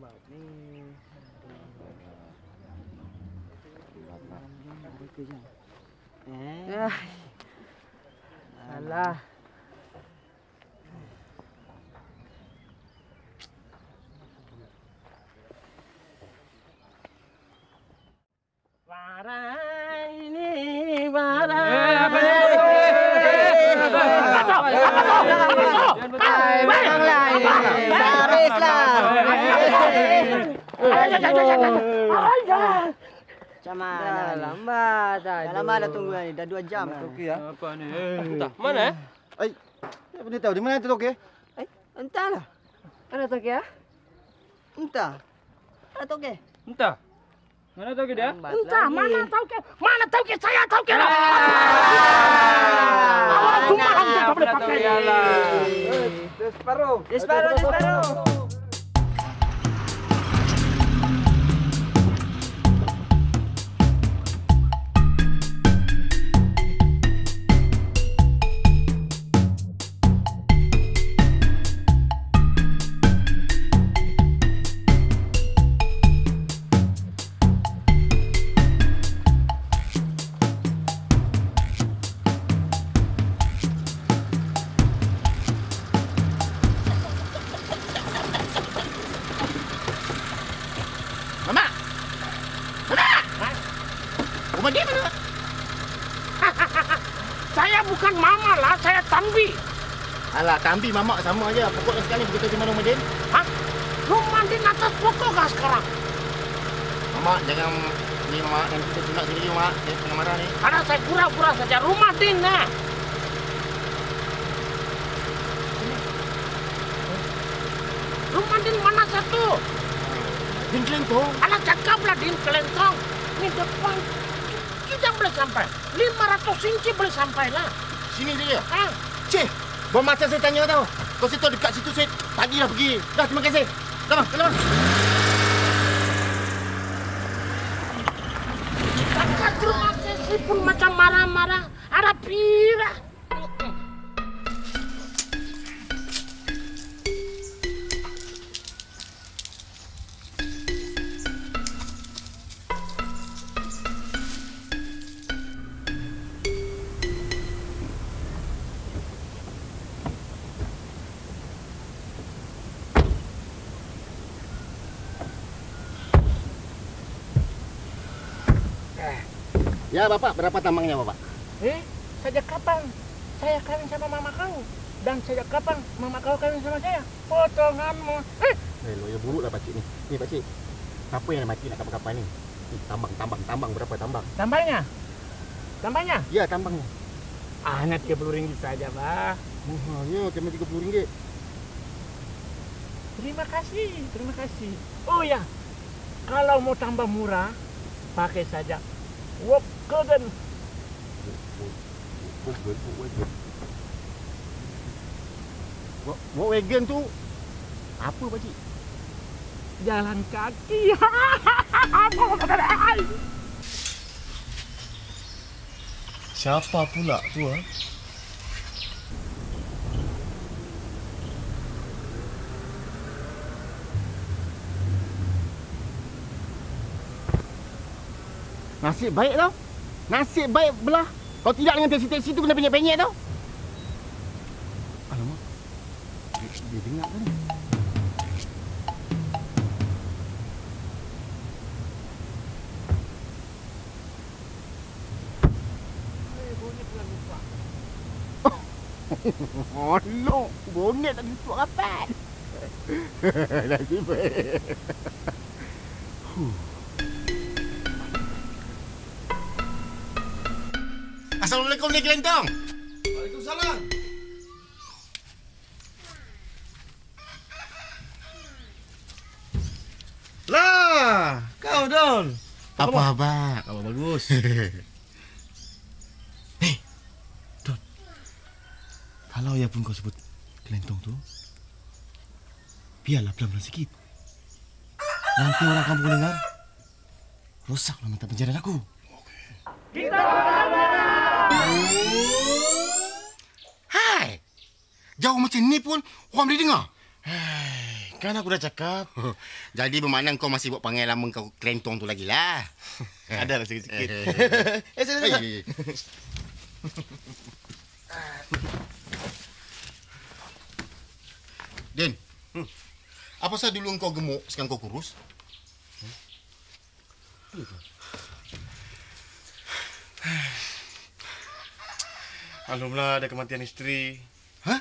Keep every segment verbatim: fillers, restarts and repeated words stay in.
lambat nih. Eh. Salah. Warai ini warai. Eh, apa ini? Macam mana? Lambat dah. Dah lama dah tunggu ni. Dah dua jam. Okey ya. Apa ni? Entah. Mana? Ai. Apa ni tahu di mana tu okey? Eh, entahlah. Mana tu ya? Entah. Ada tu ke? Entah. Mana tahu ke dia? Entah, mana tahu ke? Mana tahu ke? Saya tahu ke lah. Ah, Cuma hampir tak boleh pakai. Separuh. Separuh, separuh. Saya bukan mama lah, saya Tanbi. Alah, Tambi mamak sama aja. Pokoknya sekali begitu di mana Madin? Hah? Rumandin atas pokok kah sekarang? Mamak jangan ni mamak nanti saya sunat sendiri mamak. Saya tengah marah ni. Karena saya pura-pura saja Rumandin nah. Rumandin mana satu? Din kelentong. Alah cakaplah Din kelentong. Ini depan kita boleh sampai. lima ratus inci boleh sampai lah. Sini saja. Ah. Cik, buat masa saya tanya tau. Kau situ dekat situ saya tadi dah pergi. Dah, terima kasih. Dah, bang. Dah, bang. Kakak terima kasih pun macam marah-marah. Ada pira. Ya, Bapak. Berapa tambangnya, Bapak? Eh, sejak kapan saya kawin sama mama kau? Dan sejak kapan mama kau kawin sama saya? Potonganmu. Eh, Eh, lawyer buruk lah pakcik ni. Ni, pakcik. Siapa yang mati nak kapal-kapal ni? Ni, tambang, tambang, tambang. Berapa tambang? tambahnya? Tambahnya? Ya, tambangnya. Ah, hanya tiga puluh ringgit saja, Pak. Mahalnya, cuma tiga puluh ringgit. Terima kasih, terima kasih. Oh ya, kalau mau tambah murah, pakai saja Wokeden. Volkswagen tu apa, pakcik? Jalan kaki. Siapa pula tu, ha? Nasib baik tau. Nasib baik belah. Kalau tidak dengan teksi-teksi tu kena penyek-penyek tau. Alamak. Dia, dia dengar kan? Oh, no. Bonet tak ditutup rapat. Nasib baik. Huh. Assalamualaikum, Nek Kelentong. Waalaikumsalam. Lah, kau Don. Apa khabar? Khabar bagus. Hei, Don. Kalau ya pun kau sebut Kelentong tu, biarlah pelan-pelan sikit. Nanti orang kampung dengar, rosaklah mata pencarian aku. Kita bersama. Hai! Jauh macam ni pun orang boleh dengar. Hai, Kan aku dah cakap. Jadi bermakna kau masih buat pengalaman kau kelentong tu lagi lah. Ada lah sikit-sikit. Eh, sini, sini. Din, hmm. apa sah dulu kau gemuk, sekarang kau kurus? Alhamdulillah ada kematian isteri. Hah?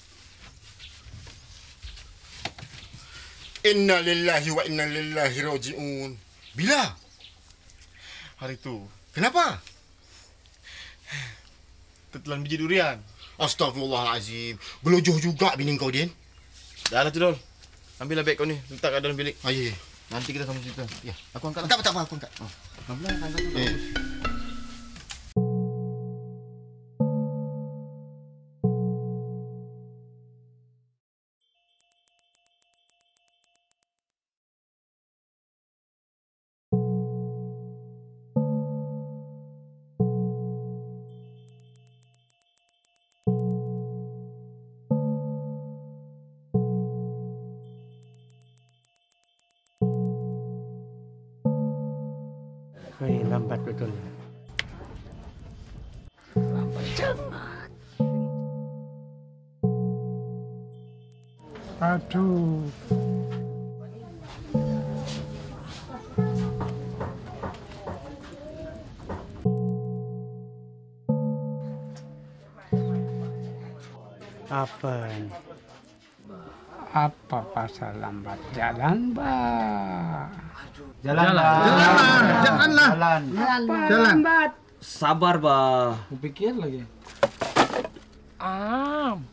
Inna lillahi wa inna lillahi raji'un. Bila? Hari itu Kenapa? tertelan biji durian. Astagfirullahalazim. Gelojoh juga bini kau, Din. Dah lah tu, Dol. Ambillah beg kau ni, letak kat dalam bilik. Ah, ya, ya. Nanti kita sama cerita. Ya. Aku angkat lah. Tak apa, tak apa, aku angkat. Oh. Alhamdulillah, angkat tu. Eh. Wih, lambat betul. Lambat sangat. Aduh. Apa ini? Apa pasal lambat jalan, Mbak? Jalan, jalan, jalanlah. Jalan. Jalan. Sabar, Bah. Kupikir lagi. Am.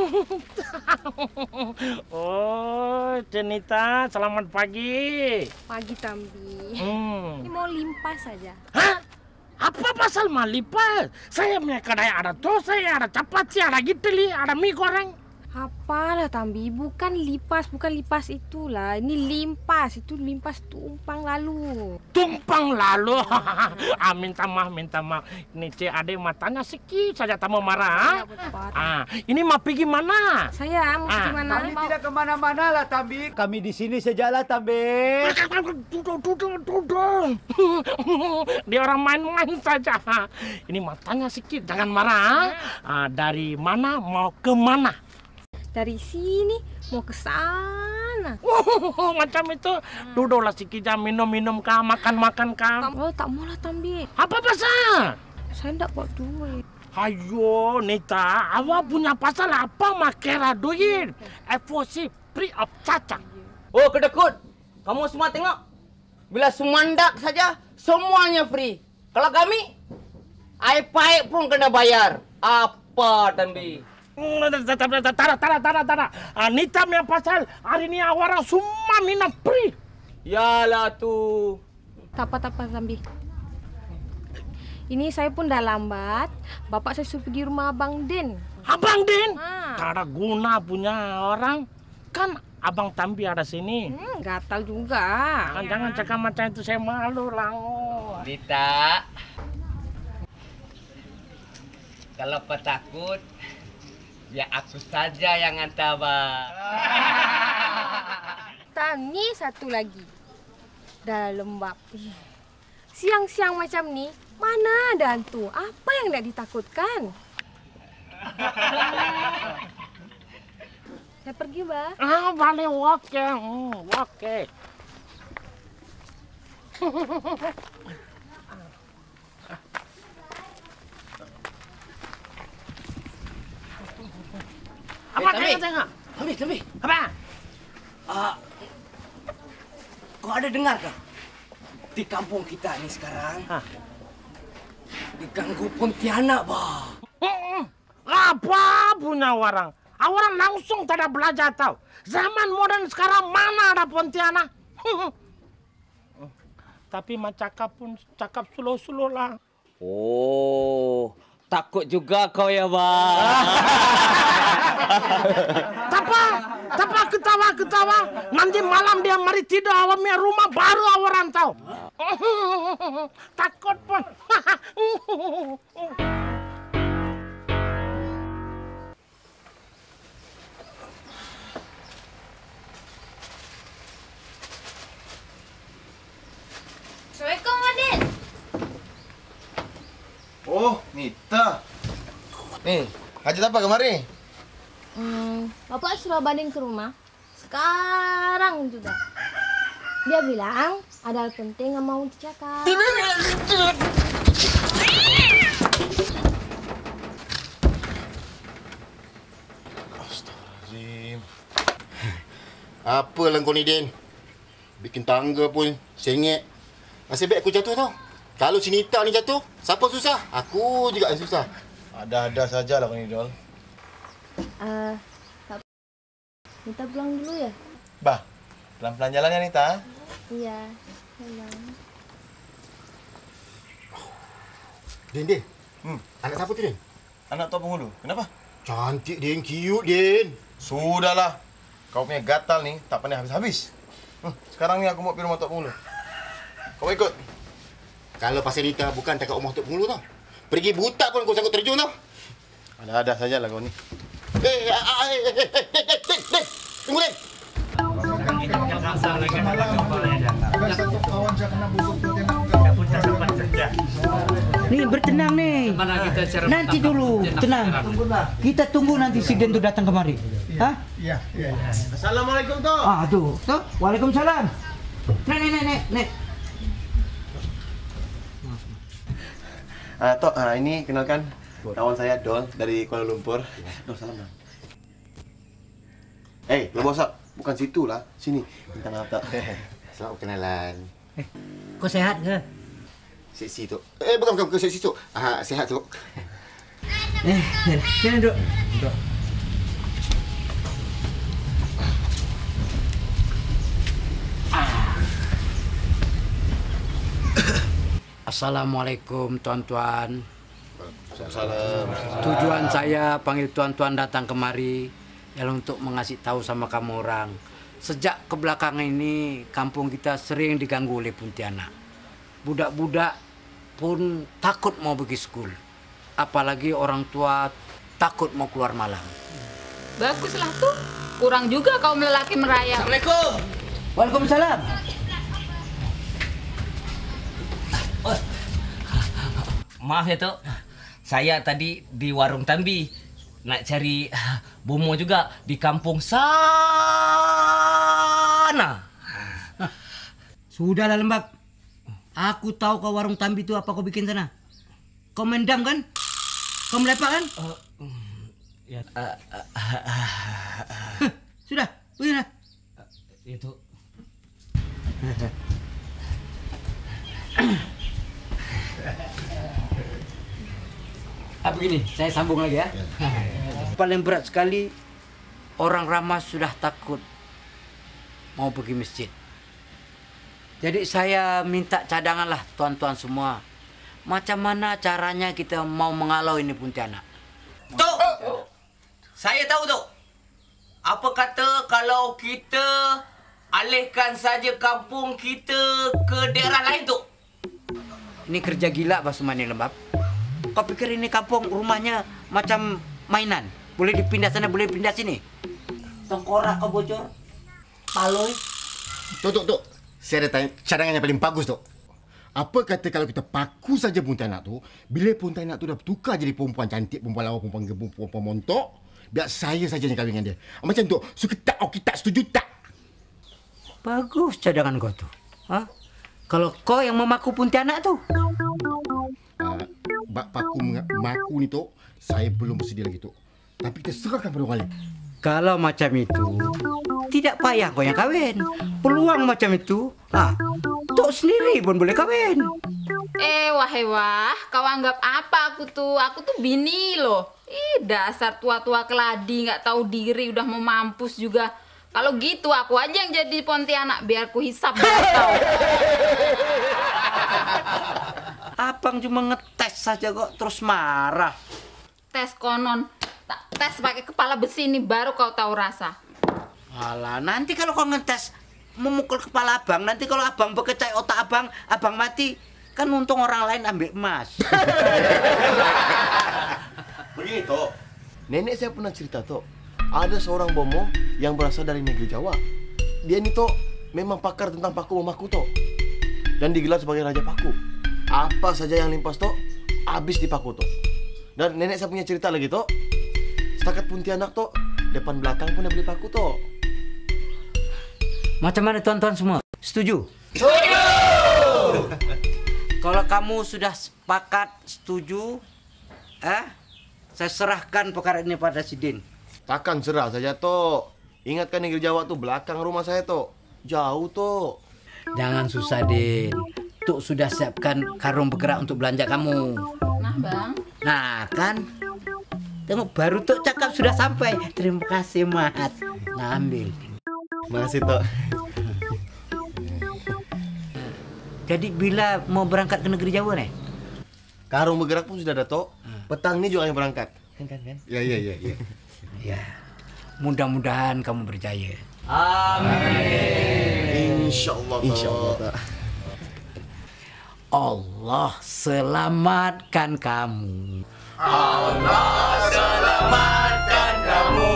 Oh, Cenita, selamat pagi. Pagi, Tambi. Hmm. Ini mau limpas saja. Hah? Apa pasal mau lipat? Saya punya kedai ada tosai, ada capati, ada giteli, ada mie goreng. Apalah, Tambi. Bukan lipas, bukan lipas itulah. Ini limpas. Itu limpas tumpang lalu. Tumpang lalu. Ah, minta maaf, minta maaf. Ini Cik Ade matanya sikit saja tak mau marah. Ah, ini mau pergi mana? Saya mau Ah. pergi mana? Kami tidak kemana-mana lah, Tambi. Kami di sini sajalah, Tambi. Duduk, duduk, duduk. Dia orang main-main saja. Ini matanya sikit, jangan marah. Ah, dari mana mau ke mana? Dari sini mau ke sana. Oh, macam itu. Duduklah sikit jam minum-minum kah, makan-makan kah. Oh, tak mau lah, Tambi. Apa pasal? Saya tak buat duit. Ayo, Nita, awak punya pasal apa makera duit? F O C free of charge. Oh, kedekut. Kamu semua tengok. Bila sumandak saja, semuanya free. Kalau kami, air paip pun kena bayar. Apa, Tambi? Tara, tara, tara, tara. Nita punya pasal hari ini orang semua minum free. Yalah tu. Tak apa, tak apa, Tambi. Ini saya pun dah lambat. Bapak saya suruh pergi rumah Abang Den. Abang Den? Ha. Tak ada guna punya orang. Kan Abang Tambi ada sini. Hmm, gatal juga. Kan jangan cakap macam itu, saya malu lah. Lita. Kalau kau takut, biar aku saja yang hantar, Bah. Tani satu lagi. Dah lembab. Ih, siang-siang macam ni, mana ada hantu? Apa yang nak ditakutkan? Saya pergi, Bah. Ah, boleh oke. Hmm, oke. Apa Tambi? tengok tengok? Tambi, Tambi. Apa? Ah, kau ada dengar kah? Di kampung kita ni sekarang, Hah? diganggu Pontianak, Bah. Hmm, apa punya orang? Orang langsung tak ada belajar tahu. Zaman modern sekarang mana ada Pontianak? Tapi mak cakap pun cakap slow-slow lah. Oh, takut juga kau ya, Bah. Tapa, tapa ketawa-ketawa. Nanti malam dia mari tidur awamnya rumah baru orang tahu. Takut pun. Nita. Nih, hajat apa kemari? Hmm, Bapak suruh banding ke rumah. Sekarang juga. Dia bilang ada hal penting yang mau dicakap. Astagfirullahaladzim. Apa lah kau ni, Din? Bikin tangga pun sengit. Nasib baik aku jatuh tau. Kalau si Nita ni jatuh, siapa susah? Aku juga yang susah. Ada-ada sajalah kau ni, Dol. Uh, Kita pulang dulu ya? Bah, pelan-pelan jalannya, Nita. Iya, sayang. Din, Din. Hmm. Anak siapa tu, Din? Anak Tok Penghulu. Kenapa? Cantik, Din. Cute, Din. Sudahlah. Kau punya gatal ni tak pernah habis-habis. Hmm, sekarang ni aku mau pergi rumah Tok Penghulu. Kau ikut? Kalau pasal Nita bukan tak kat rumah Tok Penghulu tau. Pergi buta pun kau sanggup terjun tau. Ada-ada sajalah kau ni. Eh, eh, eh, eh, eh, eh, Din, Din. Tunggu, Din. Nih bertenang nih. Nanti dulu, tenang. Kita tunggu nanti si Den tu datang kemari. Hah? Iya, iya. Assalamualaikum, Tok. Ah tuh, tuh. Waalaikumsalam. Nek, nek, nek, nek, nek. Ah, Tok, ah, ini kenalkan kawan saya Dol dari Kuala Lumpur. Dol, salam dong. Eh, hey, lo bosak. Bukan situ lah, sini. Minta maaf, Tok. Selamat kenalan. Kau sehat ke? Seksi tu. Eh, bukan, bukan, bukan seksi tu. Ah, sehat tu. Eh, sini duduk. Duduk. Assalamualaikum tuan-tuan. Salam. Tujuan saya panggil tuan-tuan datang kemari ialah untuk mengasih tahu sama kamu orang. Sejak kebelakangan ini kampung kita sering diganggu oleh Pontianak. Budak-budak pun takut mau pergi sekolah. Apalagi orang tua takut mau keluar malam. Baguslah tuh. Kurang juga kaum lelaki merayap. Assalamualaikum. Waalaikumsalam. Maaf ya, Tok. Saya tadi di warung Tambi nak cari bomo juga di kampung sana. Sudahlah Lembab. Aku tahu kau warung Tambi itu apa kau bikin sana. Kau mendam kan? Kau melepak kan? Uh, ya, uh, uh, uh, uh, Sudah, begini. Uh, itu. Ah, begini, saya sambung lagi ya. Paling berat sekali, orang ramah sudah takut mau pergi masjid. Jadi saya minta cadangan lah tuan-tuan semua. Macam mana caranya kita mau mengalau ini Pontianak? Tok, saya tahu, Tok. Apa kata kalau kita alihkan saja kampung kita ke daerah lain, Tok? Ini kerja gila Pak Sumani Lembab. Kau pikir ini kampung rumahnya macam mainan? Boleh dipindah sana, boleh pindah sini. Tengkorak kau bocor. Paloi. Tok, Tok, Tok. Saya ada tanya, cadangan yang paling bagus, Tok. Apa kata kalau kita paku saja Pontianak tu, bila Pontianak tu dah bertukar jadi perempuan cantik, perempuan lawa, perempuan gebuk, perempuan montok, biar saya saja yang kahwin dengan dia. Macam tu, suka tak, okey tak, setuju tak? Bagus cadangan kau tu. Ha? Kalau kau yang memaku Pontianak tu. Uh, bak paku maku ni, Tok, saya belum bersedia lagi, Tok. Tapi kita serahkan pada orang lain. Kalau macam itu, tidak payah kau yang kahwin. Peluang macam itu, ha, Tok sendiri pun boleh kahwin. Eh, wahai wah, kau anggap apa aku tuh? Aku tuh bini loh. Ih, dasar tua-tua keladi, nggak tahu diri, udah mau mampus juga. Kalau gitu aku aja yang jadi Pontianak biar ku hisap kau. Abang cuma ngetes saja kok terus marah. Tes konon, tak tes pakai kepala besi ini baru kau tahu rasa. Alah, nanti kalau kau ngetes memukul kepala abang, nanti kalau abang bekecai otak abang, abang mati, kan untung orang lain ambil emas. Begini, Tok. Nenek saya pernah cerita, Tok. Ada seorang bomo yang berasal dari negeri Jawa. Dia ini, Tok, memang pakar tentang paku memaku, Tok. Dan digelar sebagai Raja Paku. Apa saja yang limpas, Tok, habis dipaku Tok. Dan nenek saya punya cerita lagi Tok. Setakat Pontianak Tok, depan belakang pun dia beli paku Tok. Macam mana tuan-tuan semua? Setuju? Setuju! Kalau kamu sudah sepakat setuju, eh, saya serahkan perkara ini pada si Din. Takkan serah saja Tok. Ingatkan negeri Jawa tuh belakang rumah saya Tok. Jauh Tok. Jangan susah Din. Tuk sudah siapkan karung bergerak untuk belanja kamu. Nah bang. Nah kan, tengok baru Tuk cakap sudah sampai. Terima kasih Mat. Ngambil. Makasih Tok. Jadi bila mau berangkat ke negeri Jawa nih? Karung bergerak pun sudah ada Tok. Petang ini juga yang berangkat. Kan kan kan? Ya, ya, ya, ya. Ya. Mudah-mudahan kamu berjaya. Amin. Insyaallah. Insyaallah Tok. Allah selamatkan kamu. Allah selamatkan kamu.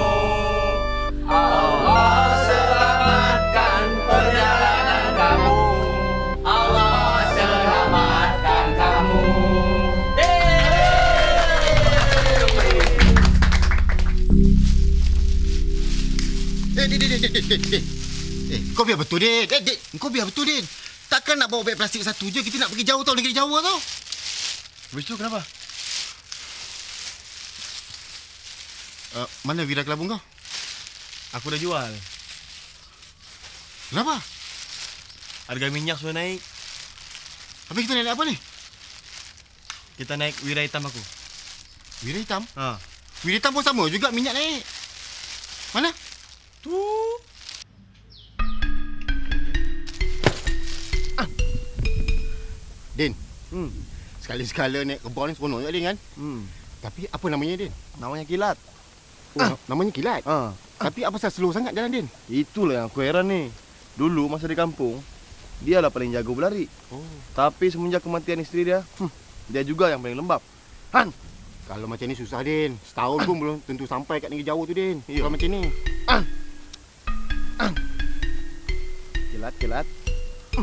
Allah selamatkan perjalanan kamu. Allah selamatkan kamu. Eh, Din, Din, Din, Din, Din, Din. Eh, kau biar betul, Din. Eh, Din, kau biar betul, Din. Takkan nak bawa beg plastik satu je, kita nak pergi jauh tau, negeri Jawa tau. Habis tu kenapa? Uh, mana Wira Kelabung kau? Aku dah jual. Kenapa? Harga minyak sudah naik. Habis kita naik apa ni? Kita naik Wira hitam aku. Wira hitam? Ha. Wira hitam pun sama juga minyak naik. Mana? Tu. Ah. Din. Hmm. Sekali-sekala naik kebun ni seronok juga, Din kan? Hmm. Tapi apa namanya, Din? Namanya Kilat. Oh, ah. Namanya Kilat? Ha. Tapi apa pasal slow sangat jalan, Din? Itulah yang aku heran ni. Dulu masa di kampung, dia lah paling jago berlari. Oh. Tapi semenjak kematian isteri dia, hmm, dia juga yang paling lembab. Han, kalau macam ni susah, Din. Setahun pun belum tentu sampai kat negeri Jawa tu, Din. Ya. Kalau macam ni. Ah. Ah. Kilat, kilat. Hmm.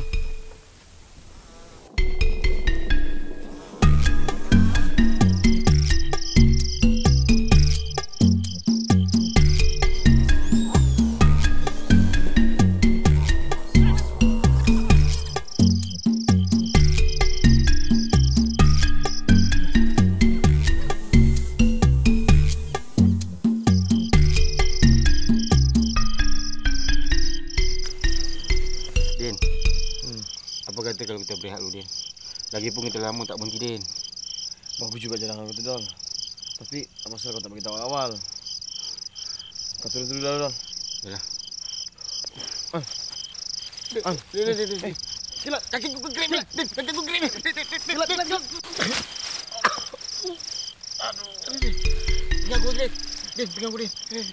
Kata kalau kita berehat dulu, Din. Lagipun kita lama tak berhenti, Din. Bagus juga jalan kau tu, Dol. Tapi apa salah kau tak beritahu awal-awal? Kau turun dulu dah, Dol. Yalah. Ah. Ah. Din, Din, Din, Din. Kilat, kaki aku kering ni. Din, kaki aku kering ni. Kilat, kilat, kilat. Aduh. Din, pegang aku, Din. Din, pegang aku, Din.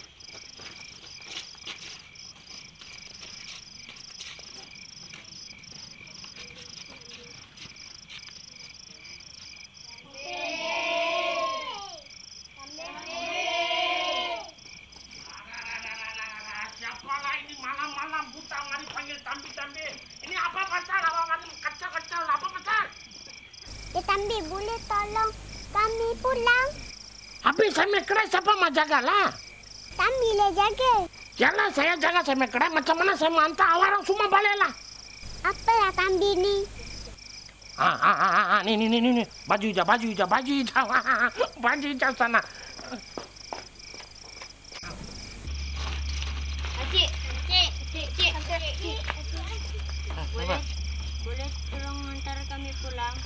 Tambi, boleh tolong kami pulang? Habis saya mekerai siapa mau jaga lah? Tambi lah jaga. Yalah saya jaga saya mekerai, macam mana saya mantap orang semua balik lah. Apalah Tambi ni? Ah, ah, ah, ah, ni, ni, ni, ni, baju hijau, baju hijau, baju hijau, baju hijau sana. Cik, cik, cik, cik, cik, cik. Boleh, boleh tolong hantar kami pulang?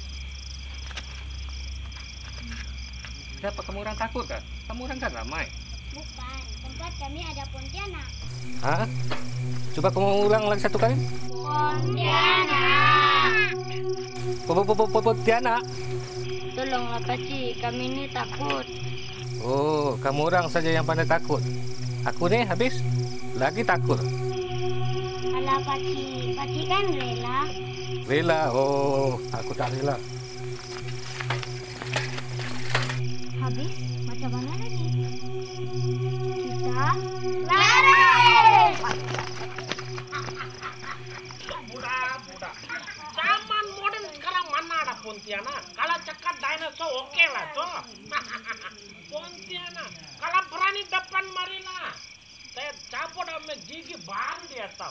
Kenapa kamu orang takut kan? Kamu orang kan ramai. Bukan, tempat kami ada Pontianak. Hah? Coba kamu ulang lagi satu kali. Pontianak. Pontianak. Tolonglah Pakcik, kami ini takut. Oh, kamu orang saja yang pandai takut. Aku nih habis lagi takut. Alah Pakcik, Pakcik kan rela. Rela? Oh, aku tak rela. Habis, macam mana lagi? Kita lari! Budak, budak. Zaman moden sekarang mana ada Pontianak? Kalau cakap daerah Lari dia stop.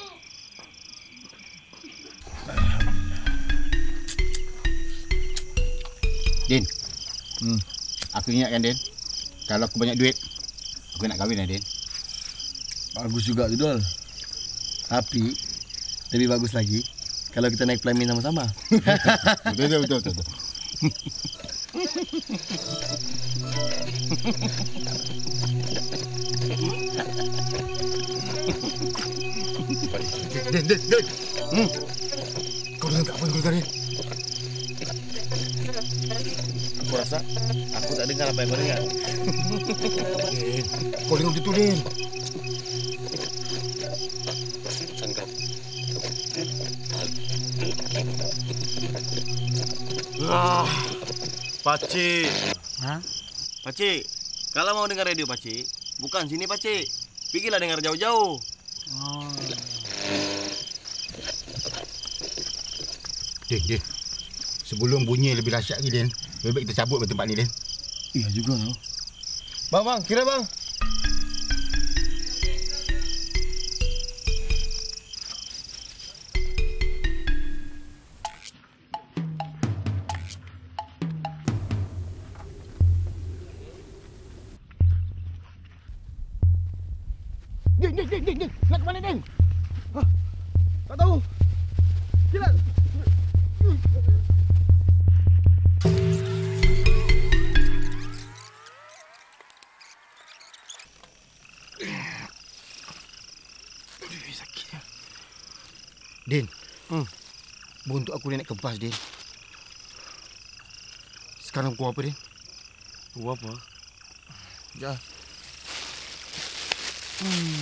Din, hmm. aku ingatkan Din, kalau aku banyak duit, aku nak kahwin lah Din. Bagus juga tu Dol. Tapi lebih bagus lagi kalau kita naik Flamin sama-sama. Betul betul betul. betul. Din, Din, Din. Hmm. Kau dengar tak apa yang kau dengar ni? Aku rasa aku tak dengar apa yang kau dengar. Din, kau dengar begitu Din. Ah, Pakcik. Hah? Pakcik, kalau mau dengar radio Pakcik, bukan sini Pakcik. Pergilah dengar jauh-jauh. Oh. Din, Din. Sebelum bunyi lebih dahsyat lagi Din, lebih baik kita cabut dari tempat ni Din. Iya juga tau. Bang, bang, kira bang. Din, Din, Din, Din, Din. Nak ke mana Din? Hah? Tak tahu. Gila. Aduh, sakitnya. Din. Hmm. Buntuk aku ni nak kebas, Din. Sekarang kau apa, Din? Kau apa? Ya. Hmm.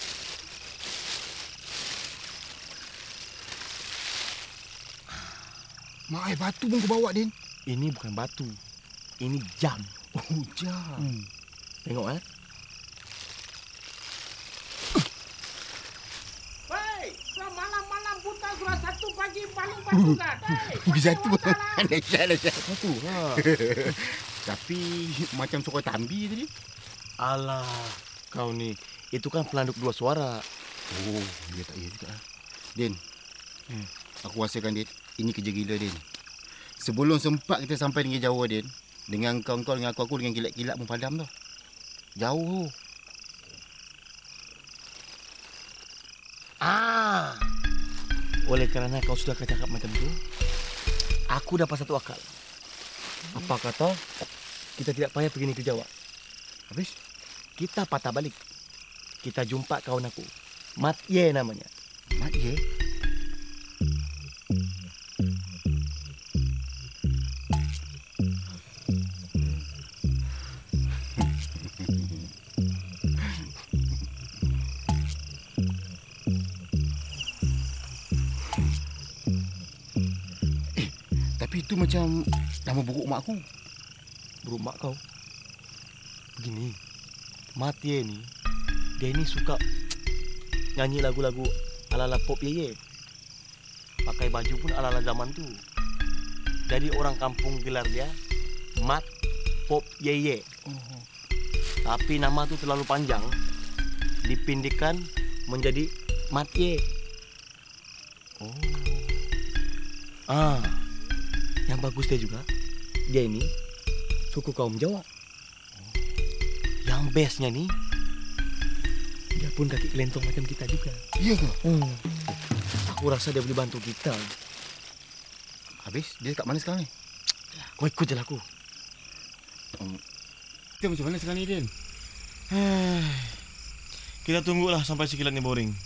Mak air batu pun kau bawa, Din. Ini bukan batu. Ini jam. Oh, jam. Hmm. Tengok eh. Hei, malam-malam buta surat satu pagi paling pasukan. Hei, Bukan satu. Dahsyat, dahsyat. Satu. Ha. Tapi macam suara tambi tadi. Alah, kau ni. Itu kan pelanduk dua suara. Oh, dia tak iya juga. Din, hmm. aku rasakan, Din, ini kerja gila, Din. Sebelum sempat kita sampai dengan Jawa, Din, dengan kau-kau dengan aku-aku dengan kilat-kilat pun padam tau. Jauh. Ah, oleh kerana kau sudah cakap macam itu, aku dapat satu akal. Apa kata kita tidak payah pergi negeri Jawa? Habis kita patah balik. Kita jumpa kawan aku. Mat Ye namanya. Mat Ye? Eh, tapi itu macam nama buruk mak aku. Buruk mak kau? Begini, Mat Ye ni, dia ini suka nyanyi lagu-lagu ala-ala pop Ye Ye. Pakai baju pun ala-ala zaman tu. Jadi orang kampung gelar dia Mat Pop Ye Ye. Oh. Tapi nama tu terlalu panjang, dipindikkan menjadi Mat Ye. Oh. Ah, yang bagus dia juga, dia ini suku kaum Jawa. Yang bestnya nih, dia pun kaki kelentong macam kita juga. Iya ke? Hmm. Aku rasa dia boleh bantu kita. Habis, dia kat mana sekarang ni? Kau ikut je lah aku. Um, kita macam mana sekarang ni, Din? Kita tunggulah sampai si kilat ni boring.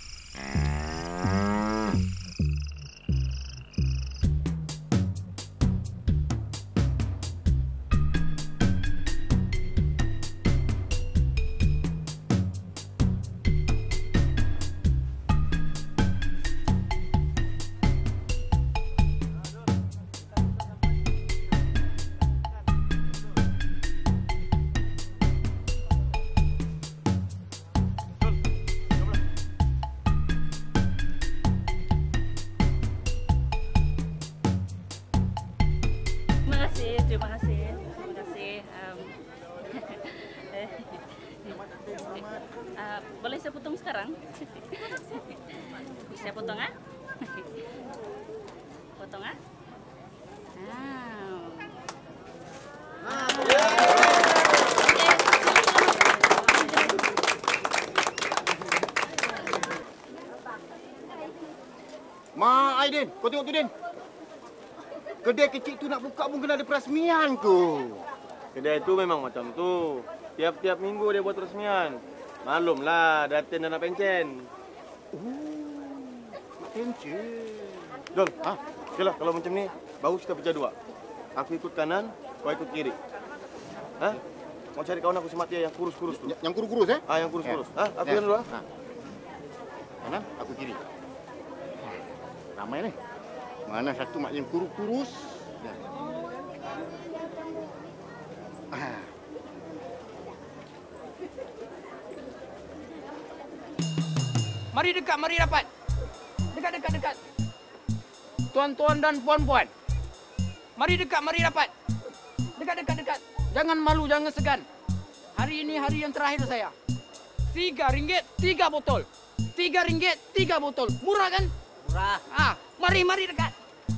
Terima kasih, terima kasih. Um, uh, boleh saya potong sekarang? Saya potong ah. Potong ah. Ma, Aidin, kau tengok tu, Din. Kedai kecil tu nak buka pun kena ada perasmian tu. Kedai tu memang macam tu. Tiap-tiap minggu dia buat resmian. Maklumlah, Datin dan nak pencen. Oh, pencen. Dol, ha? Okeylah, kalau macam ni, baru kita pecah dua. Aku ikut kanan, kau ikut kiri. Ha? Mau cari kawan aku si Matia yang kurus-kurus tu. Yang kurus-kurus, eh? Ah, yang kurus-kurus. Ya. Ha? Aku Ya. yang dulu, ha? Ha. Kanan, aku kiri. Ramai ni. Mana satu mak yang kurus-kurus. Ya. Ah. Mari dekat, mari rapat. Dekat, dekat, dekat. Tuan-tuan dan puan-puan. Mari dekat, mari rapat. Dekat, dekat, dekat. Jangan malu, jangan segan. Hari ini hari yang terakhir saya. Tiga ringgit, tiga botol. Tiga ringgit, tiga botol. Murah kan? Murah. Ah, mari, mari dekat.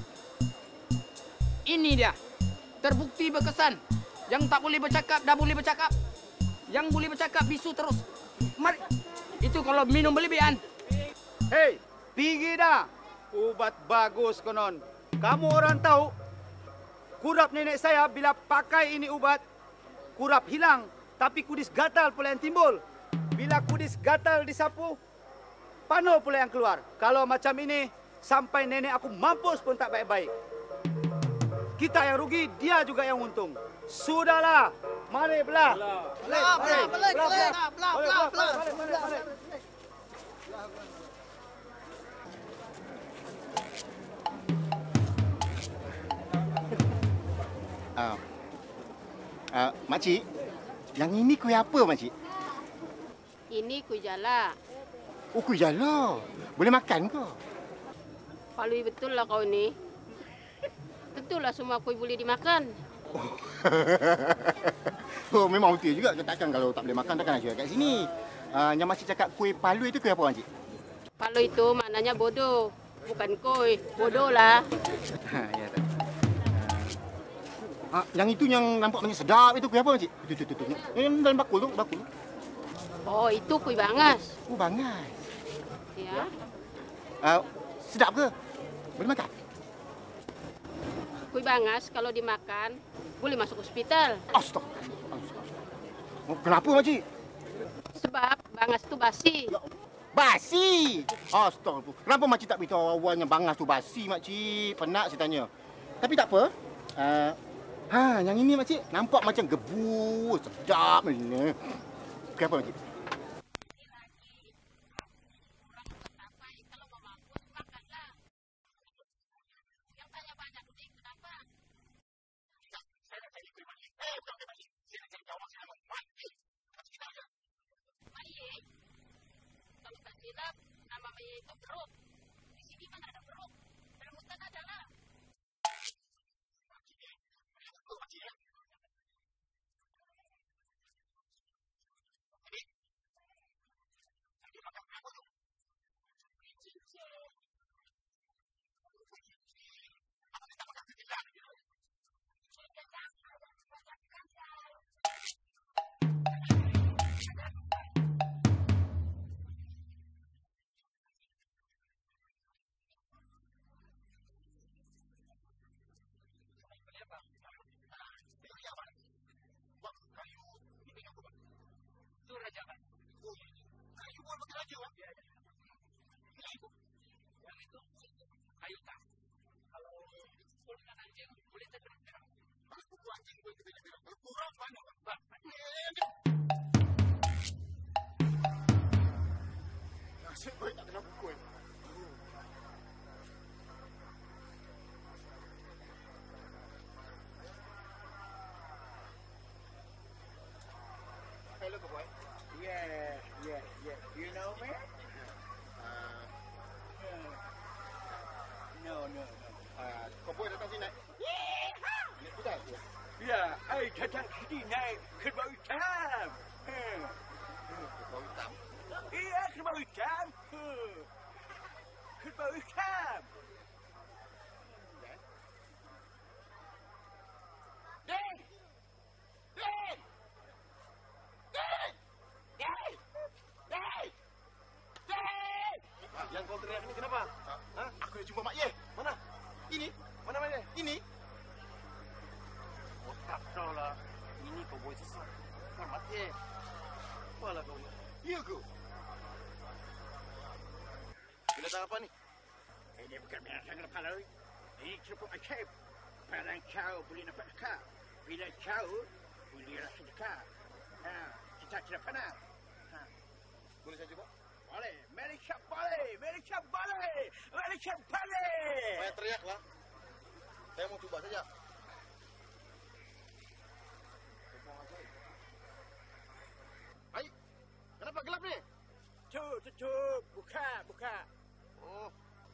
Ini dia. Terbukti berkesan. Yang tak boleh bercakap, dah boleh bercakap. Yang boleh bercakap, bisu terus. Mari. Itu kalau minum berlebihan. Hei, tinggi dah. Ubat bagus konon. Kamu orang tahu, kurap nenek saya bila pakai ini ubat, kurap hilang. Tapi kudis gatal pula yang timbul. Bila kudis gatal disapu, pano pula yang keluar. Kalau macam ini, sampai nenek aku mampus pun tak baik-baik. Kita yang rugi, dia juga yang untung. Sudahlah, mari belah. Belah, belah, belah, belah, belah, belah, belah, belah. Ah, uh, makcik, yang ini kuih apa, makcik? Ini kuih jala. Oh, kuih jala. Boleh makan ke? Palui betul lah kau ni. Tentulah semua kuih boleh dimakan. Oh, memang betul juga. Takkan kalau tak boleh makan, takkan nak jual kat sini. Uh, yang makcik cakap kuih palui itu kuih apa, makcik? Palui itu maknanya bodoh. Bukan kuih. Bodoh lah. Ya, tak. Ah, yang itu yang nampak macam sedap itu kuih apa, makcik? Itu, itu, itu. Yang dalam bakul tu, bakul. Oh, itu kuih bangas. Oh, bangas. Ya. Uh, sedap ke? Boleh makan? Kuih bangas kalau dimakan boleh masuk hospital. Astaga. Oh, kenapa, makcik? Sebab bangas itu basi. Basi? Astaga. Kenapa makcik tak beritahu awalnya bangas tu basi, makcik? Penat saya tanya. Tapi tak apa. Uh, ha, yang ini, makcik, nampak macam gebu. Sedap ni. Kenapa, makcik? Nasib baik tak kena pukul. Hello, boy. Yeah, yeah, yeah. You know me? Uh, no, no, no. Uh, kau boleh datang sini naik. Naik kuda tu. Ya, ai datang sini naik kerbau hitam. Kerbau hitam. Iya, kerbau hitam. Telepon Mak Ye. Mana? Ini? Mana Mak Ye? Ini? Oh, tak tahu lah. Ini kau boleh sesat. Bukan Mak Ye. Apalah kau ni? Iya ke? Binatang apa ni? Ini bukan binatang kepala. Ini cukup ajaib. Kepala kau boleh nampak dekat. Bila kau boleh rasa dekat. Ha, kita tidak pernah. Ha. Boleh saya cuba? Boleh. Malaysia boleh. Malaysia boleh. Malaysia boleh. Saya teriaklah. Saya mau coba saja. Hai, kenapa gelap ni? Tutup, tutup. Buka, buka. Oh.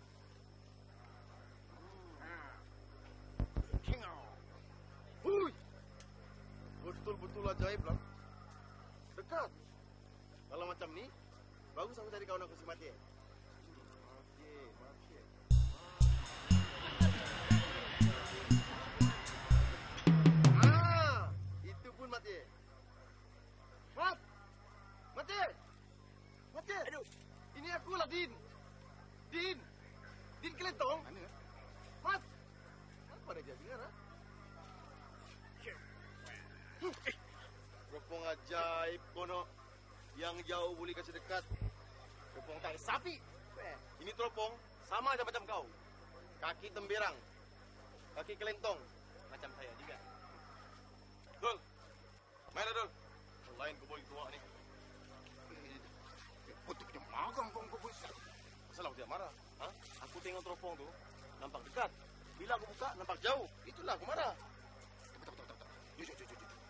Ha. Tengok. Hui. Betul-betul ajaib lah. Dekat. Kalau macam ni, bagus aku cari kawan aku si Mati. Mati, Mati. Ah, itu pun Mati. Mat, Mati, Mati. Aduh, ini aku lah Din. Din, Din Kelentong. Mana? Mat, apa dah dia dengar? Ha? Teropong ajaib kono. Yang jauh boleh kasih dekat. Teropong tak sapi. Ini teropong sama aja macam kau. Kaki temberang. Kaki kelentong. Macam saya juga. Dul. Mana Dul? Lain kau boleh tua ni. Untuknya magang kau kau bisa. Masalah dia marah. Ha? Aku tengok teropong tu nampak dekat. Bila aku buka nampak jauh. Itulah aku marah. Betul betul betul. Jom jom jom jom.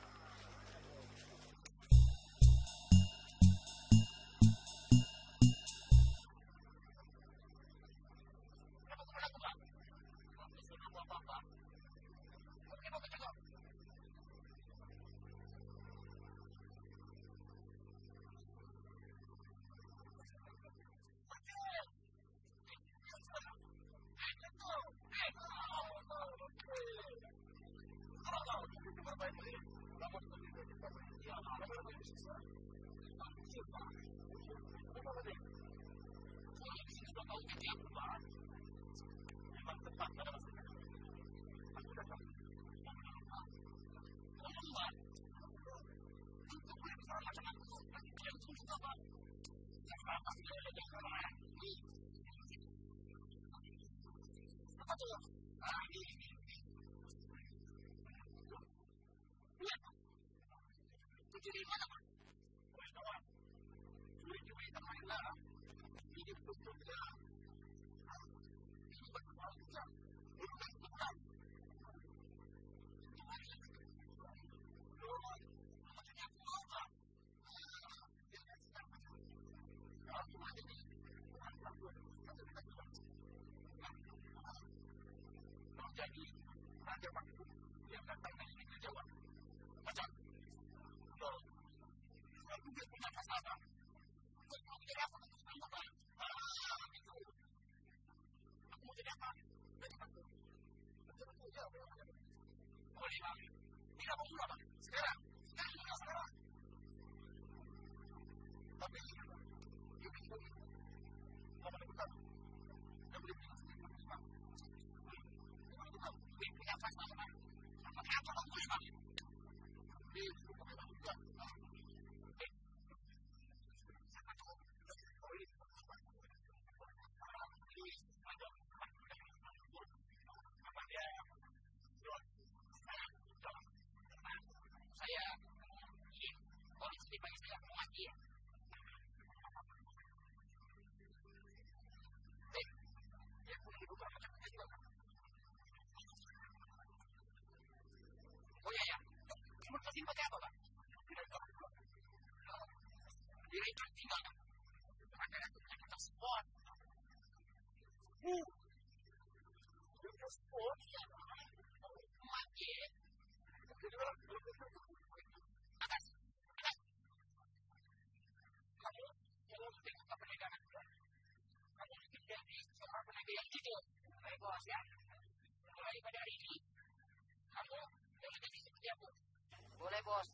Boleh, Bos.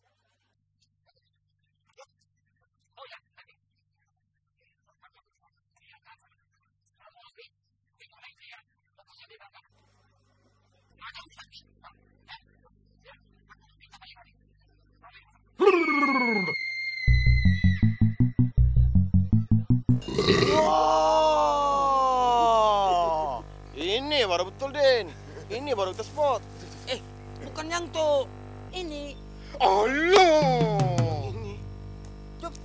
Oh ya, nanti. Kamu nanti tengok lagi Wah, ini baru betul, Den. Ini baru kita spot. Eh, bukan yang tuh. Ini. Allah. Ini. Cuk.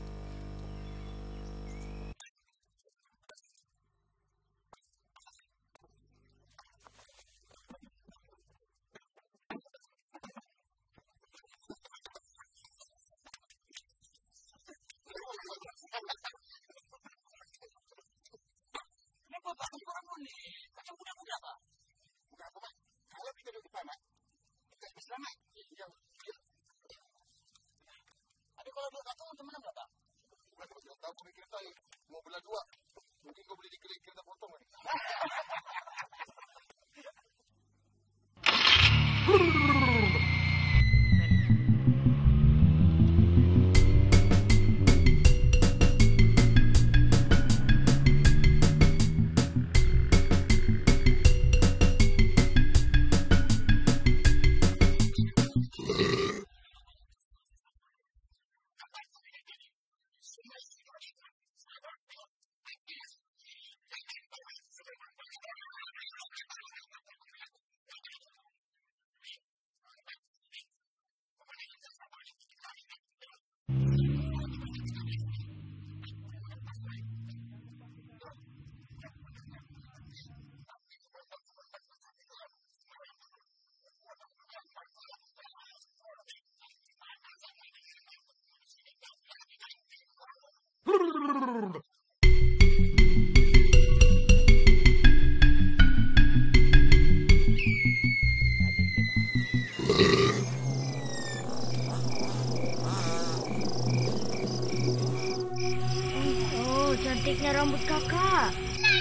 Ada kalau dua tak tahu teman berapa? Kalau dua tak tahu kereta mau belah dua. Mungkin kau boleh diklik kereta potong ni. Oh, cantiknya rambut kakak.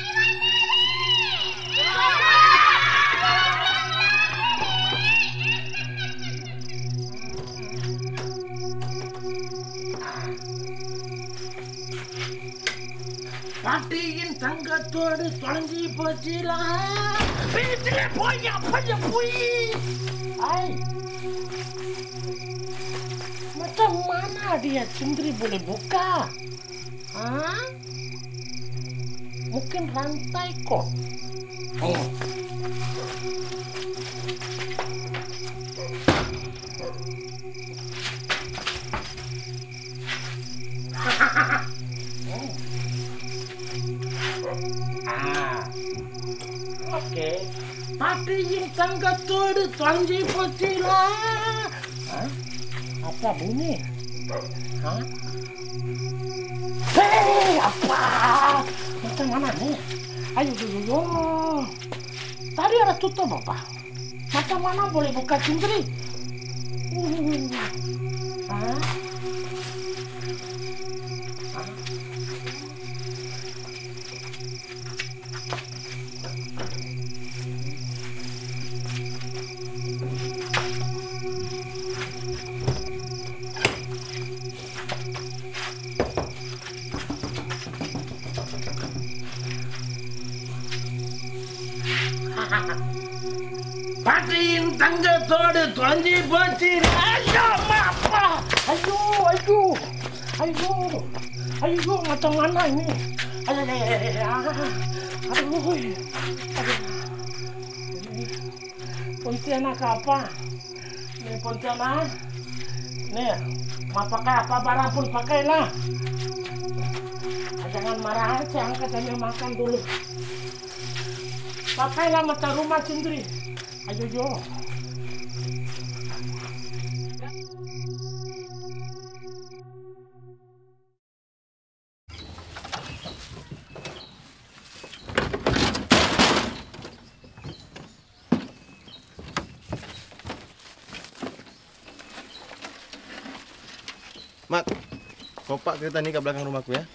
பாட்டியின் தங்கத்தோடு தொலைஞ்சி போச்சுலா. வீட்டிலே போய் அப்பைய போய். Ay. Macam mana dia Cindri boleh buka? Hah? Mungkin rantai kok. Oh. Ah. Okey. Patiin tanggattodu தொலைஞ்சி போச்சுலா. Hah? Apa bunyi? Hah? Hei, apa? Macam mana nih? Ayo dulu. Tadi ada tutup apa? Macam mana boleh buka Cindri? Uh. Hah? Patiin tanggattodu தொலைஞ்சி போச்சு. Ayo, apa? Ayo, ayo. Ayo. Ayo, macam mana ini? Ayo, ayo, ayo. Aduh. Aduh. Pontianak apa? Ini Pontianak. Nih, mau pakai apa barang pun pakailah. Jangan marah, saya angkat aja makan dulu. Pakailah macam rumah Cindri. Ayo, yo. Mat, kau pak kereta ni kat belakang rumahku ya.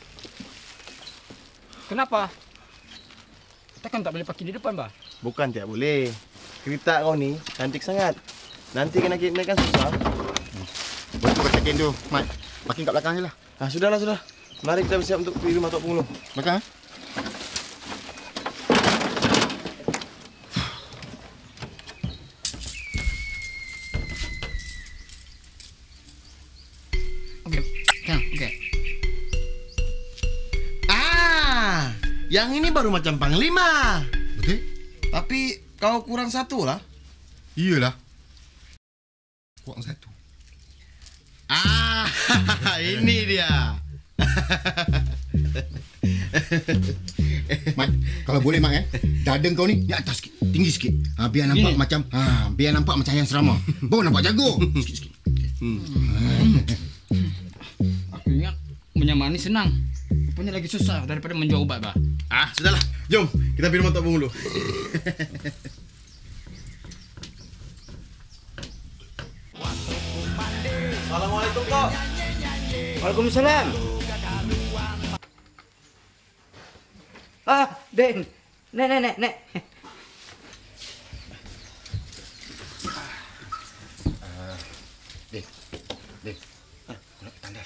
Kenapa? Kita kan tak boleh parkir di depan, bah. Bukan tidak boleh. Kereta kau ni cantik sangat. Nanti kena naikkan susah. Boleh kau check-in dulu, Mat. Parking kat belakang je lah. Ah, sudahlah, sudah. Mari kita bersiap untuk pergi rumah Tok Penghulu. Belakang, eh? Yang ini baru macam panglima. Betul? Tapi kau kurang satu lah. Iyalah. Kurang satu. Ah, ini dia. Mat, kalau boleh Mak eh, dada kau ni di atas sikit, tinggi sikit. Ha, biar nampak Ini. macam ha, biar nampak macam yang serama. Baru nampak jago. Sikit-sikit. Hmm. Aku ingat menyamani senang. Rupanya lagi susah daripada menjual obat, bah. Ah, sudahlah. Jom, kita minum untuk dulu. Assalamualaikum, Kak. Waalaikumsalam. Ah, Den. Nek, nek, nek, nek. Uh, Dek, Dek. Ah, aku nak ke tandas.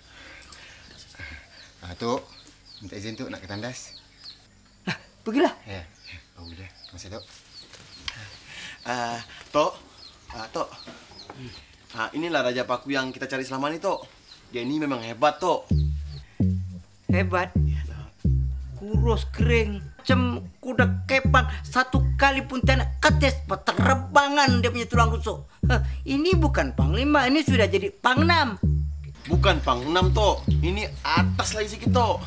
Ah, Tok, minta izin Tok nak ke tandas. Ah, pergilah. Ya, ya. Oh, boleh. Terima kasih, Tok. Ah, Tok. Ah, Tok. Ah, inilah Raja Paku yang kita cari selama ini, Tok. Dia ini memang hebat, Tok. Hebat. Kurus kering, macam kuda kepang. Satu kali pun tak ketes peterbangan dia punya tulang rusuk. Hah, ini bukan panglima, ini sudah jadi pangnam. Bukan pang enam, Tok. Ini atas lagi sikit, Tok.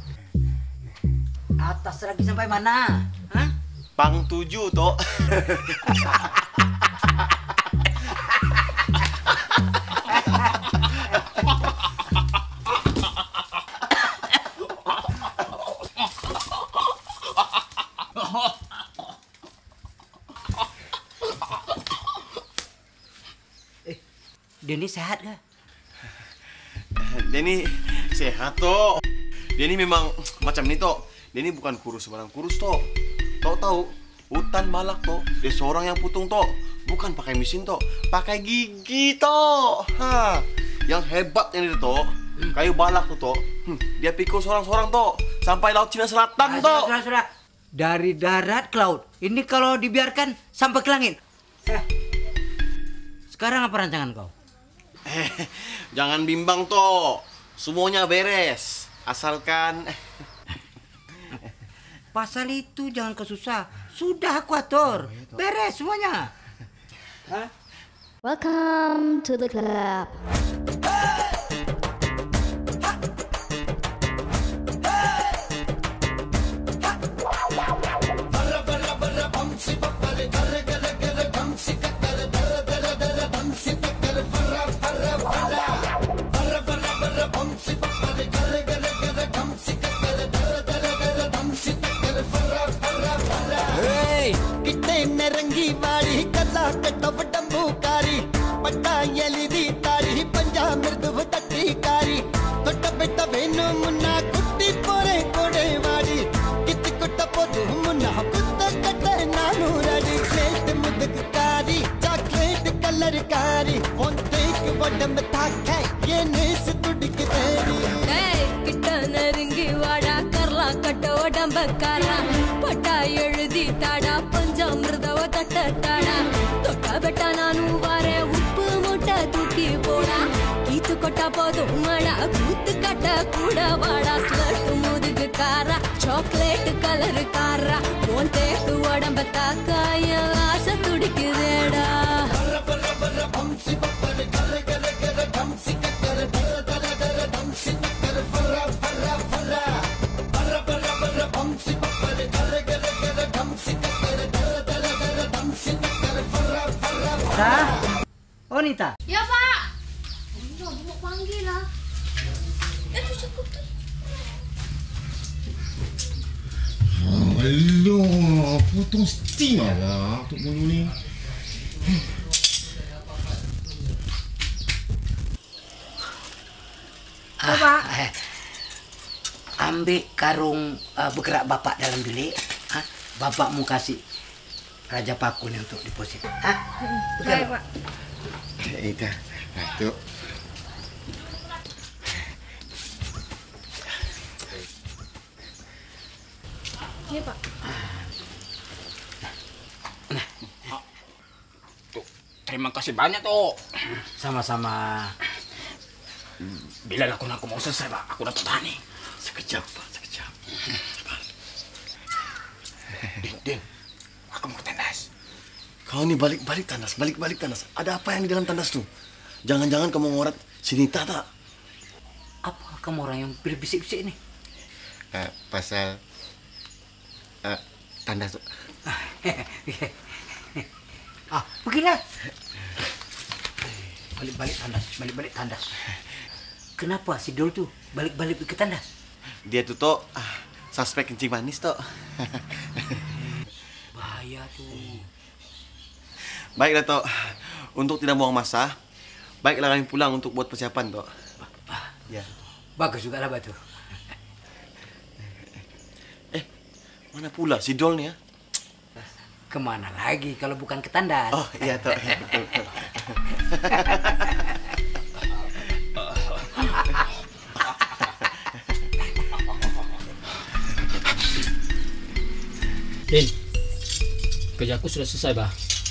Atas lagi sampai mana? Hah? Pang tujuh, Tok. Dia ni sehat ke? Dia ni sehat, Tok. Dia ni memang macam ni, Tok. Dia ni bukan kurus sembarang kurus, Tok. Tok tahu, hutan balak, Tok. Dia seorang yang putung, Tok. Bukan pakai mesin, Tok. Pakai gigi, Tok. Ha. Yang hebat yang itu, Tok. Kayu balak tuh, Tok. Hmm, dia pikul seorang-seorang, Tok. Sampai Laut Cina Selatan, ah, Tok. Sudah, sudah, sudah. Dari darat ke laut. Ini kalau dibiarkan sampai ke langit. Eh. Sekarang apa rancangan kau? Eh, jangan bimbang, Tok. Semuanya beres. Asalkan... Pasal itu jangan kesusah. Sudah aku atur. Beres semuanya. Hah? Welcome to the club. नरंगी वाली कला कटव डंबूकारी पटायली दी तारी पंजा मृदु तट्टीकारी तोट बेटा वेनु मुन्ना कुट्टी पोरे कोडे वाली कित कुट पोदु मुन्ना कुत्त कटे नानु रडी क्लेट मुदक कारी चॉकलेट कलर कारी वन टेक वडम थाके ये नेस तुडिक तेरी ए किट नरंगी वाड़ा करला कटव डंबकारा पटायली ताड़ा पंजामृदव तट्टाड़ा तोट बेटा नानु वारे उप्पु मोटा तूकी पोड़ा कीत कोटा पोदु मड़ा कूत कट कूड़ा वाड़ा स्लट मुदग कारा चॉकलेट कलर कारा मोंटे वडंब ताकाय आस तुडिकिदेड़ा Nita? Oh, Nita? Ya, Pak. Ayo, mau panggil lah. Eh, cukup tuh. Alah, potong sting lah untuk bulu ni. Ah, Pak. Eh, ambil karung uh, bergerak bapak dalam bilik. Ah, bapak mau kasih Raja Paku ni untuk deposit. Ah, Baik, Pak. Ita, Datuk. Iya, Pak. Nah. Tuh, terima kasih banyak, Tok. Sama-sama. Bila lakukan aku mau selesai, Pak, aku dapat tani. Sekejap, Pak, sekejap. Din, aku mau tandas. Kau ini balik-balik tandas, balik-balik tandas. Ada apa yang di dalam tandas tuh? Jangan-jangan kamu ngorat sini tak? Apa kamu orang yang berbisik-bisik ini? Uh, pasal uh, tandas tuh. Ah, pergilah. Balik-balik tandas, balik-balik tandas. Kenapa si Dol tuh balik-balik ke tandas? Dia tuh toh ah, suspek kencing manis toh. Bahaya tuh. Baiklah toh, untuk tidak buang masa, baiklah kami pulang untuk buat persiapan toh. Ya. Bagus juga lah batu. Eh, mana pula si Dol nih ya? Kemana lagi kalau bukan ke tandas? Oh iya toh, ya, betul, betul. Din, kerjaku sudah selesai, Bah.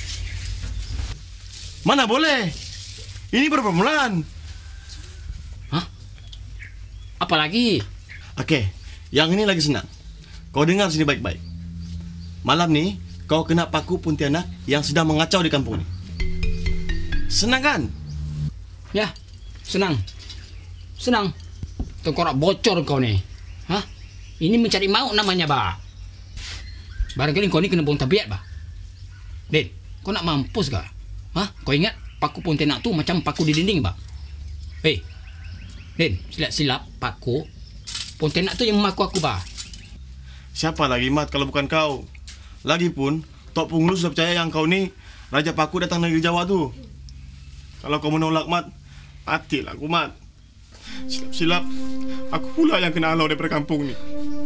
Mana boleh? Ini baru permulaan. Hah? Apa lagi? Oke, yang ini lagi senang. Kau dengar sini baik-baik. Malam nih, kau kena paku Pontianak yang sedang mengacau di kampung ini. Senang kan? Ya, senang. Senang. Tengkorak bocor kau nih. Hah? Ini mencari maut namanya, Bah. Barangkali kau ni kena buang tabiat, Bah. Din, kau nak mampus kah? Hah? Kau ingat paku Pontianak tu macam paku di dinding, Bah? Hei, Din, silap-silap paku Pontianak tu yang memaku aku, Bah. Siapa lagi, Mat, kalau bukan kau? Lagipun, Tok Punglu sudah percaya yang kau ni Raja Paku datang dari Jawa tu. Kalau kau menolak, Mat, matilah aku, Mat. Silap-silap, aku pula yang kena halau daripada kampung ni.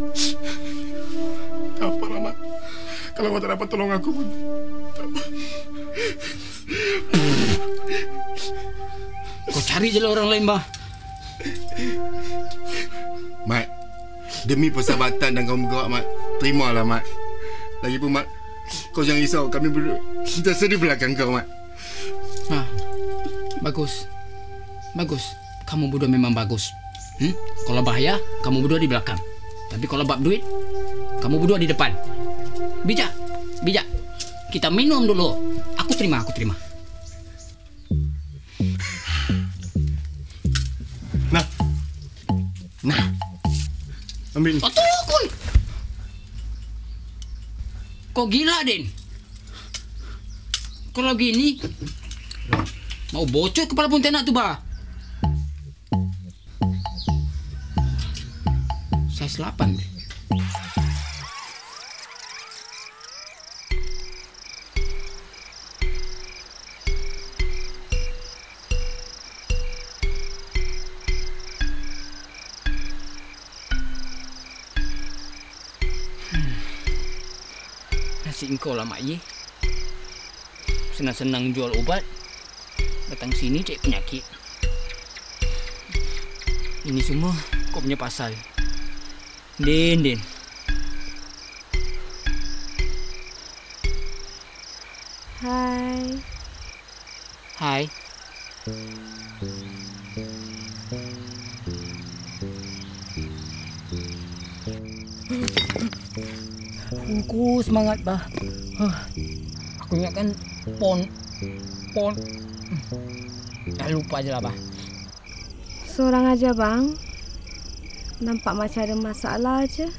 Tak apa, Mat. Kalau kau tak dapat tolong aku pun, tak apa. Kau cari je lah orang lain, Bah. Mat, demi persahabatan dan kaum bergerak, Mat, terimalah, Mat. Lagipun, Mat, kau jangan risau. Kami berdua kita sedia belakang kau, Mat. Ha, bagus. Bagus. Kamu berdua memang bagus. Hmm? Kalau bahaya, kamu berdua di belakang. Tapi kalau bab duit, kamu berdua di depan. Bijak. Bijak. Kita minum dulu. Aku terima, aku terima. Nah. Nah. Ambil. Oh, tunggu, koi. Kau gila, Din. Kalau gini, mau bocor kepala Pontianak tu, Bah. Saya selapan, deh. Nasib engkau lah, Mak Ye. Senang-senang jual ubat, datang sini cek penyakit. Ini semua kau punya pasal. Din, Din. Hai. Hai. Aku semangat, Bah. Huh. Aku ingatkan pon pon. Dah lupa aja lah, Bah. Seorang aja, Bang. Nampak macam ada masalah aja.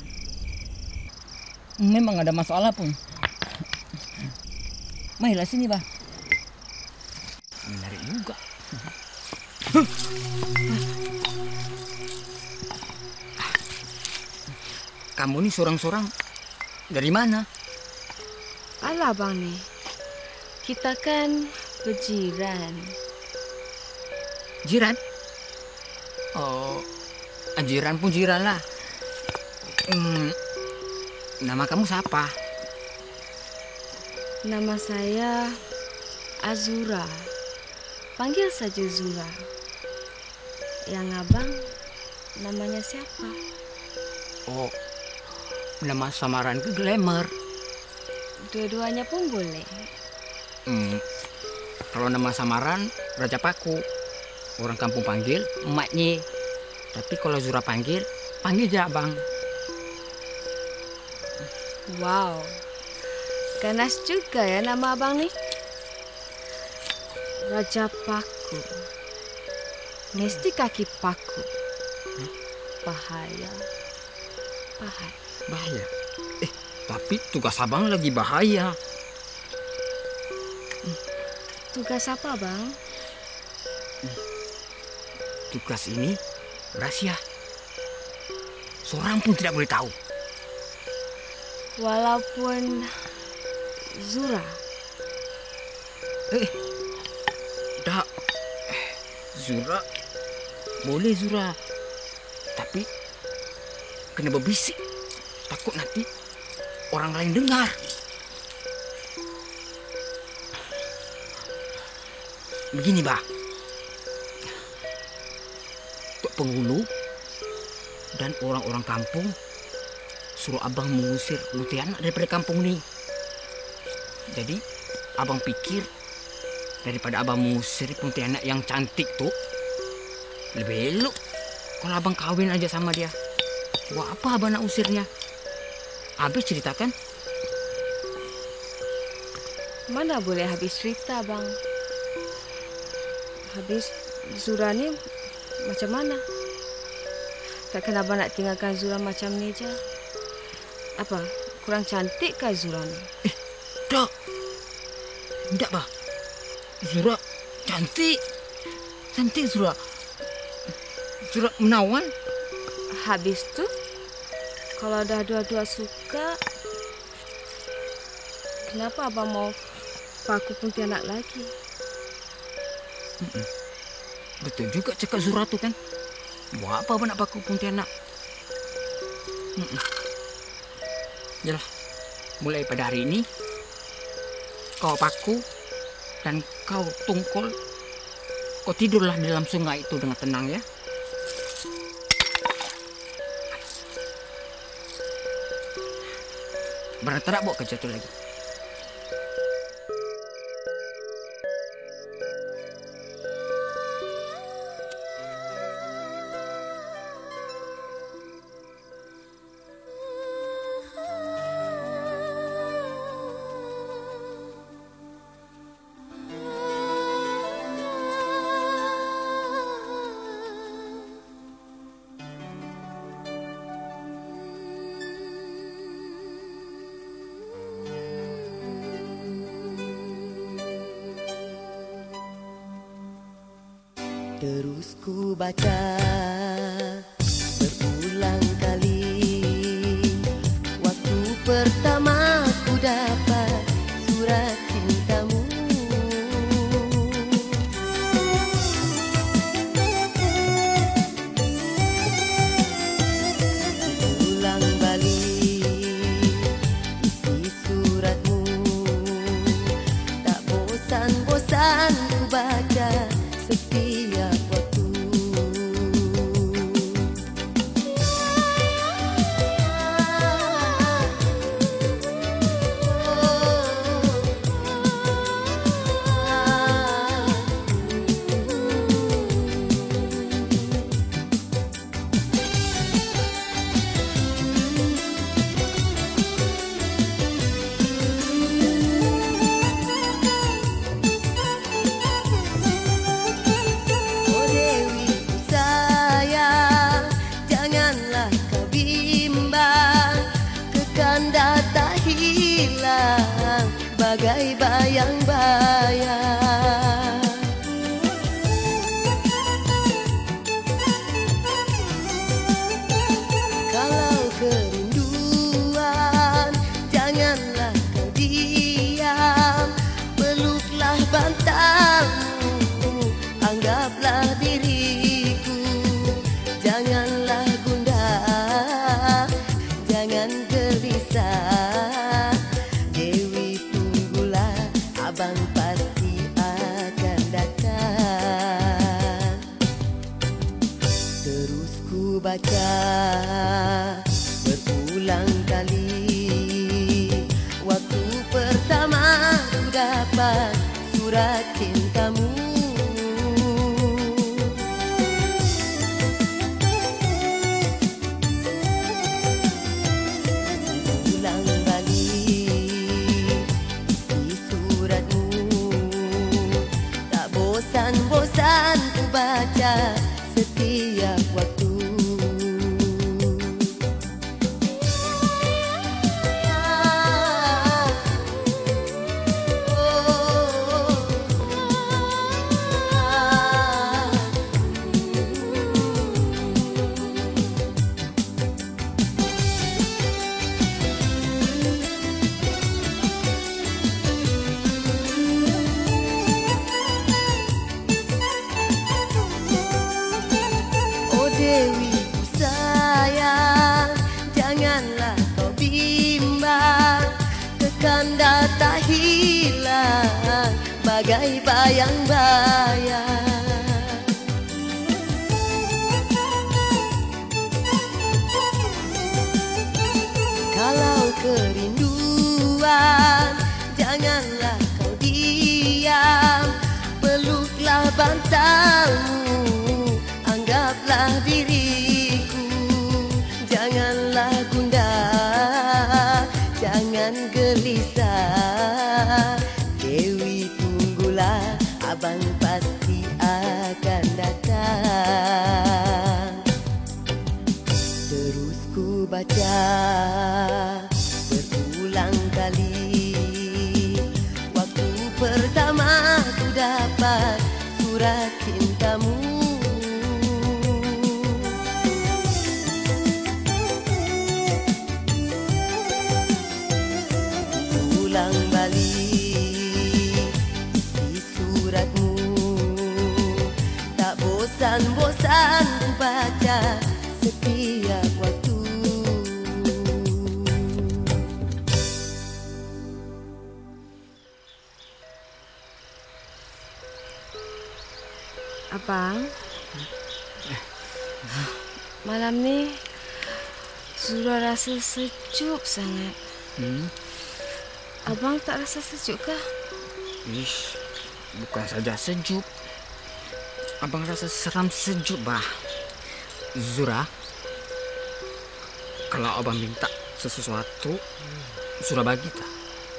Memang ada masalah pun. Marilah sini, Bah. Menarik juga. Kamu ni sorang-sorang dari mana? Alah, Bang ni. Kita kan berjiran. Jiran? Oh, jiran pun jiran lah. Hmm, nama kamu siapa? Nama saya Azura. Panggil saja Zura. Yang abang namanya siapa? Oh, nama samaranku Glamour. Dua-duanya pun boleh. Hmm, kalau nama samaran Raja Paku. Orang kampung panggil emaknya. Tapi kalau Zura panggil, panggil je abang. Wow, Ganas juga ya nama abang nih. Raja Paku. Mesti kaki paku. Bahaya. Bahaya. Bahaya? Eh, tapi tugas abang lagi bahaya. Tugas apa, Bang? Tugas ini rahasia. Seorang pun tidak boleh tahu. Walaupun Zura. Eh, dah. Zura. Boleh Zura. Tapi kena berbisik. Takut nanti orang lain dengar. Begini, Bah. Tok penghulu dan orang-orang kampung suruh abang mengusir Mutiara daripada kampung ini. Jadi abang pikir daripada abang mengusir Pontianak yang cantik tuh, lebih elok kalau abang kawin aja sama dia. Wah, apa abang nak usirnya? Habis ceritakan. Mana boleh habis cerita, Bang. Habis Zura ni macam mana? Takkan abang nak tinggalkan Zura macam ni je? Apa? Kurang cantik kah Zura ni? Eh, tak. Tidak, Bah. Zura cantik. Cantik Zura. Zura menawan. Habis tu, kalau dah dua-dua suka, kenapa abang mau paku Pontianak lagi? Mm-mm. Betul juga cakap Zura tu kan. Buat apa abang nak paku Pontianak? Mm-mm. Yalah, mulai pada hari ini kau paku dan kau tungkol. Kau tidurlah di dalam sungai itu dengan tenang ya. Berarti tak bawa kerja tu lagi. Terus ku baca berulang kali waktu pertama ku dapat surat cintamu. Ulang balik isi suratmu, tak bosan-bosan ku baca setiap waktu. Bagai bayang-bayang, kalau kerinduan janganlah kau diam, peluklah bantalmu, anggaplah diriku, janganlah gundah, jangan gelisah. Abang pasti akan datang. Terus ku baca berulang kali waktu pertama ku dapat surat cintamu. Ulang balik kanda tak hilang bagai bayang-bayang. Kalau kerinduan, janganlah kau diam, peluklah bantalmu, anggaplah diriku, janganlah gundah, jangan gelisah. Dewi tunggulah, abang pasti akan datang. Terus ku baca berulang kali, waktu pertama ku dapat surat cintamu. Ulang balik isi suratmu, tak bosan-bosan ku baca setiap waktu. Abang, malam ni Zura rasa sejuk sangat. Hmm? Abang tak rasa sejuk kah? Ish, bukan saja sejuk. Abang rasa seram sejuk, bah. Zura, kalau abang minta sesuatu, Zura bagi tak?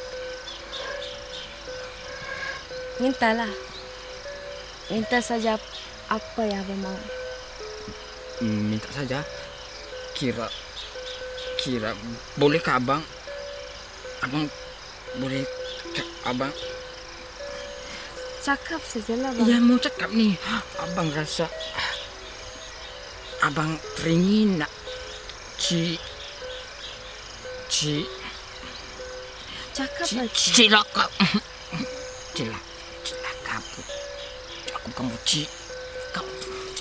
Mintalah. Minta saja apa yang abang mau. Minta saja. Kira, kira bolehkah abang? Abang boleh abang? Cakap sajalah, bang. Ya, mau cakap nih. Abang rasa abang teringin nak ci ci cakap ci, aja. Cilaka. Cilaka. Cilaka. Aku kamu ci. Kamu.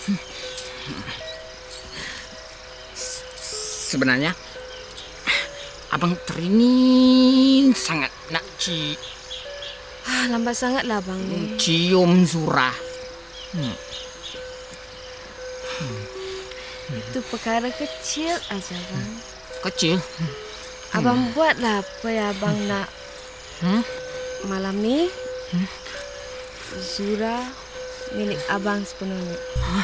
Sebenarnya abang teringin sangat nak ci. Ah, lambat sangatlah abang ni. Cium Zura. Hmm. Itu perkara kecil aja, bang. Kecil? Abang hmm. buatlah apa yang abang nak. Hmm? Malam ni, hmm? Zura milik abang sepenuhnya. Huh?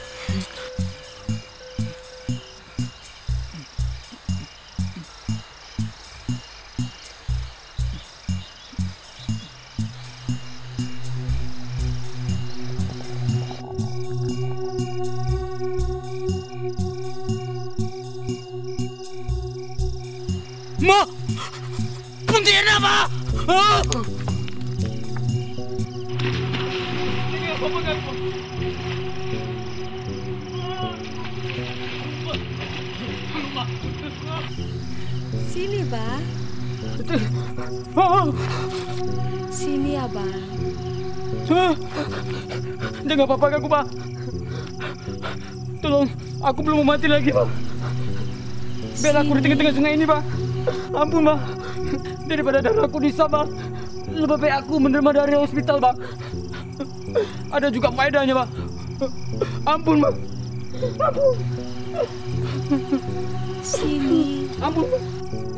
Ma! Puntiana, Ma! Ah! Sini, Bang. Sini, Abang. Jangan apa-apa aku, Pak. Tolong, aku belum mau mati lagi, Pak. Biar aku di tengah-tengah sungai ini, Pak. Ampun, Pak. Daripada darahku disap, Pak. Lebih baik aku menerima dari hospital, Pak. Ada juga faedahnya, Pak. Ampun, Pak. Ampun. Sini. Ampun, Pak.